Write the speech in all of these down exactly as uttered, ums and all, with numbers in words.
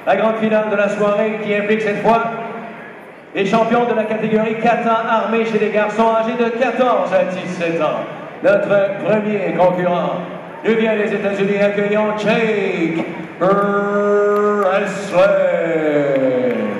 La grande finale de la soirée qui implique cette fois les champions de la catégorie kata armée chez les garçons âgés de quatorze à dix-sept ans. Notre premier concurrent nous vient des États-Unis. Accueillons Jake Wrestler.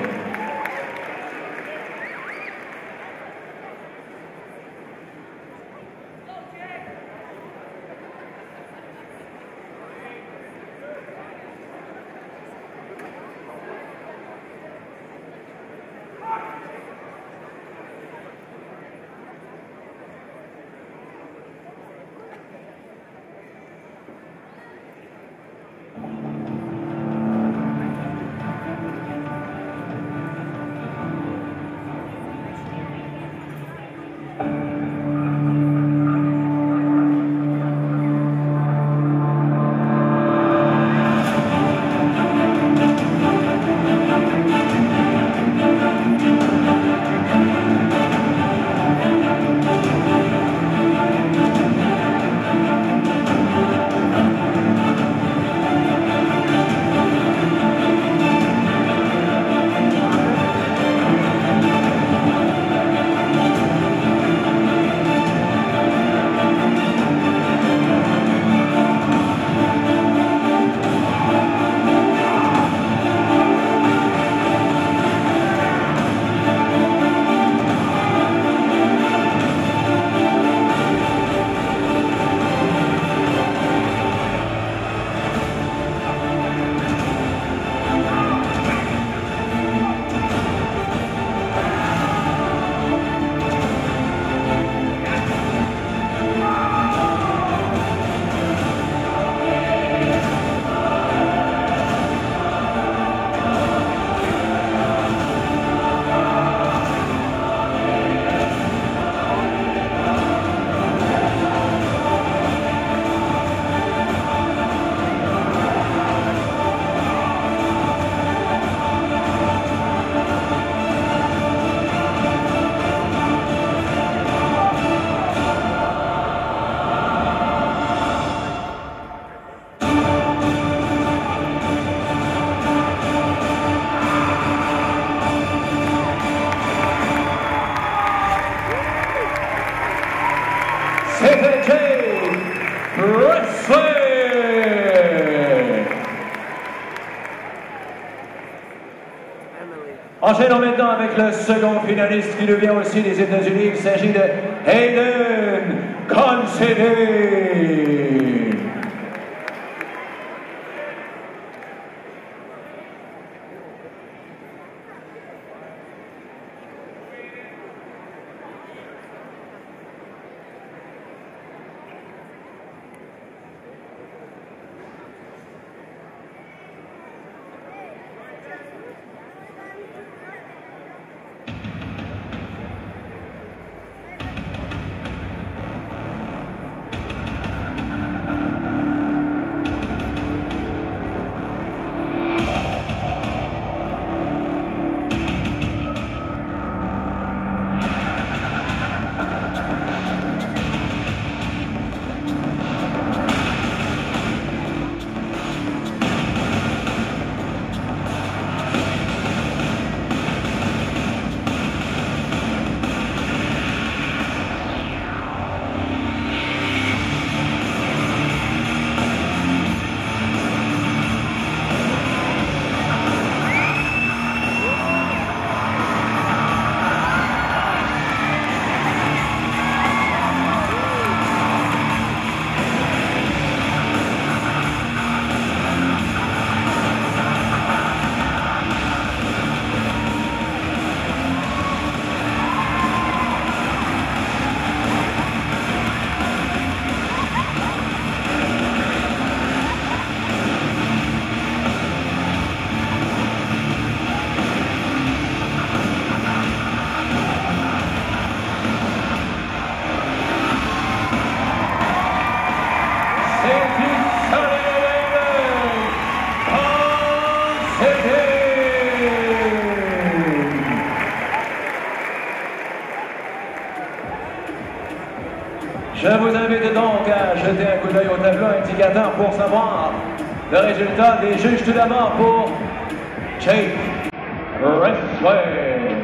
C'était Jake Wrestler. Enchaînons maintenant avec le second finaliste qui nous vient aussi des États-Unis. Il s'agit de Hayden Considine. Je vous invite donc à jeter un coup d'œil au tableau indicateur pour savoir le résultat des juges tout d'abord pour Chase Raceway.